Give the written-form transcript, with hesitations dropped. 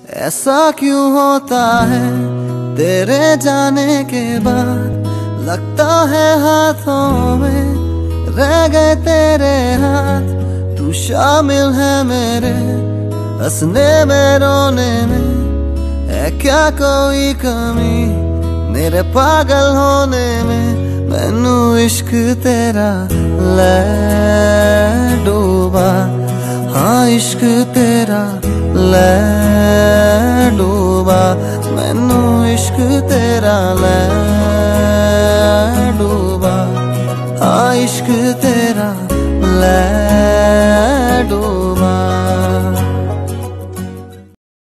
ऐसा क्यों होता है तेरे जाने के बाद, लगता है हाथों में रह गए तेरे हाथ। तू शामिल है मेरे हंसने में रोने में, है क्या कोई कमी मेरे पागल होने में। मैनू इश्क तेरा ले डूबा, हाँ इश्क तेरा ले डूबा। मैनू इश्क तेरा ले डूबा, हाँ इश्क तेरा ले डूबा।